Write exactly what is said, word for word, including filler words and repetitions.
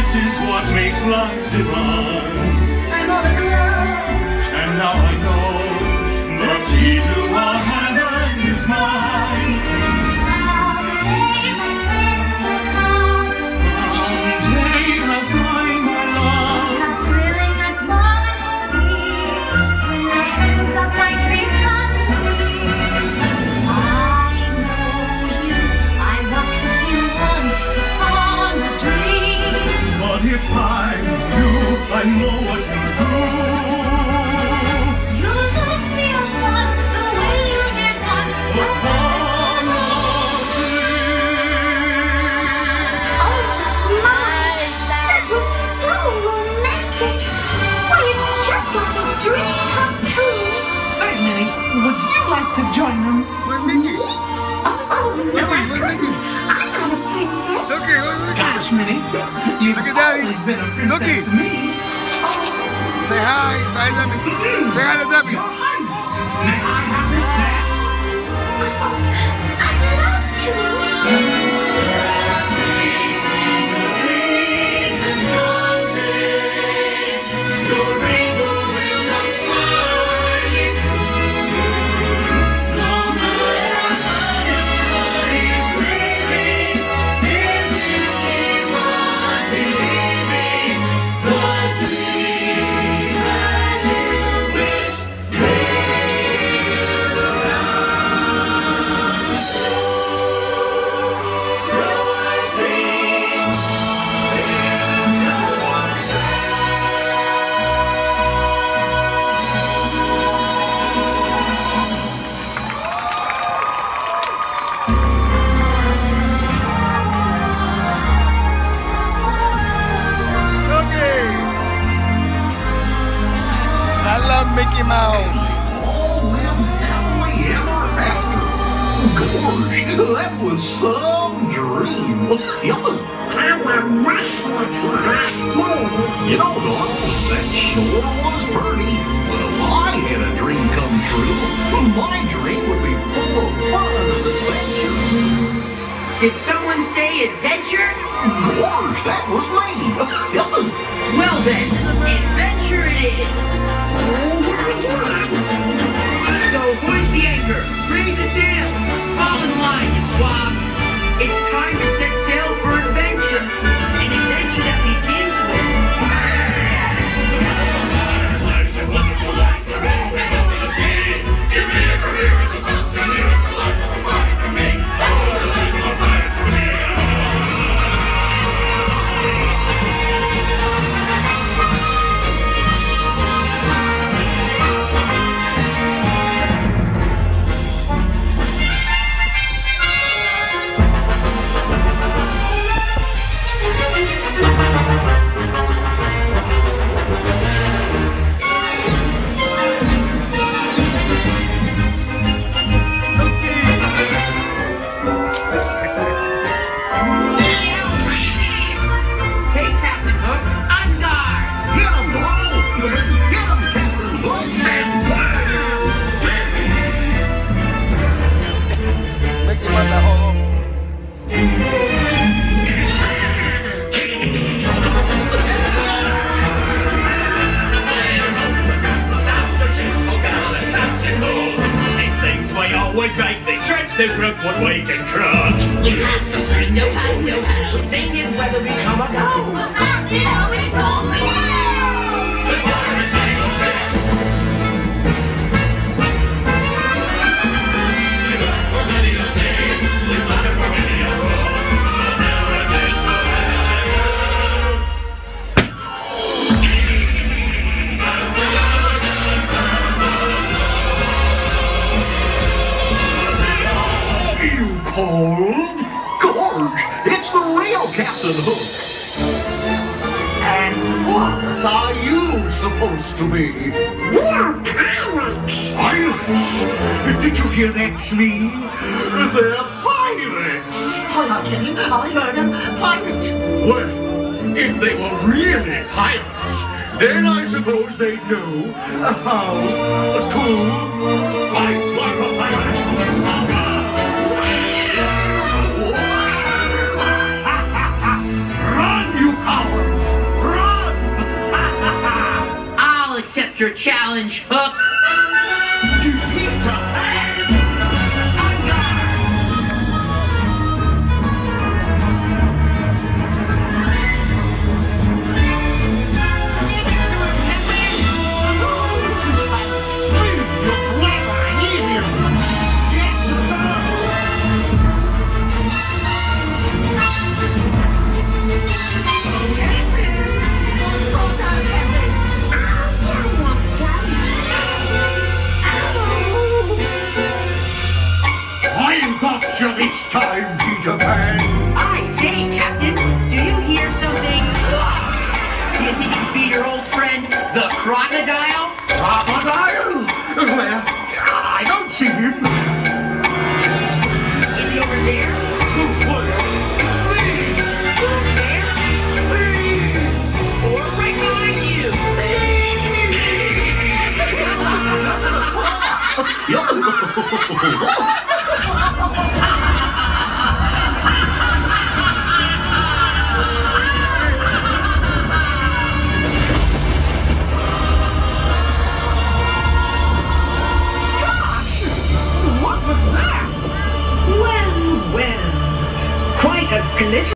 This is what makes life divine. I'm on a glow. And now I know the key to our heaven is mine. Someday my prince will come. Someday I'll find my love. How thrilling and warm it will be when the prince of my dreams comes to me. I know you. I walked with you once upon a dream. But if I'm you, I know what you do. You took me at once the way you did once upon a dream. Oh my, that was so romantic. Why, it's just like a dream come true. Say, Minnie, would you like to join them? Where's Mickey? Oh no, I couldn't. I'm not a princess. Cookie, where's Mickey? Gosh, Minnie, you've Look at Daddy. always been a princess Cookie. to me. Say hi. Say hi, Debbie. Say hi to Debbie. Your Highness, may I have this dance? I'd love to. Dreams and someday your rainbow will come smiling through. No matter what is bringing, if you keep on believing, the dream that you wish will come true. Your dreams Cookie. I love Mickey Mouse. Oh, man, have we ever had? Gosh, that was some dream. You know, Doc, that sure was pretty. Well, if I had a dream come true, my dream would be full of fun and adventure. Did someone say adventure? Gosh, that was me. Well then, adventure it is. So hoist the anchor, raise the sails, fall in line, you swabs. It's time to set sail for adventure. An adventure that begins with... Life's a wonderful life for me. Over the sea. Give me a career as a buccaneer. It's a life of a fight for me. Oh, a life of a fight for me. Hey, Captain Hook, on guard! Get 'em, Donald. Get 'em, Captain Hook. Mickey Mouse, that whole... It seems we always make these trips different when we can cry. We have to sing no how, no how. We sing it whether we come or go. Well, that's the only song we know. You cold? Gorge, it's the real Captain Hook. And what are you supposed to be? We're pirates. Pirates? Did you hear that, Smee? They're pirates. Hold on, Timmy. I heard him. Pirates. Well, if they were really pirates, then I suppose they'd know how to fight like a pirate. Run, you cowards! accept your challenge, Hook. Defeat a man! On guard! I got you this time, Peter Pan! I say, Captain, do you hear something loud? Do you think you can beat your old friend, the crocodile? Crocodile? Where? I don't see him. Is he over there? Where? Speed! Over there? Or right behind you? What was that? Well, well, quite a glitter.